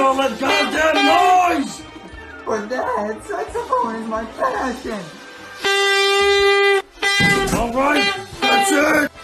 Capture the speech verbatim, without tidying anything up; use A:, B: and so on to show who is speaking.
A: all that goddamn noise!
B: But Dad, saxophone is my passion.
A: All right, that's it.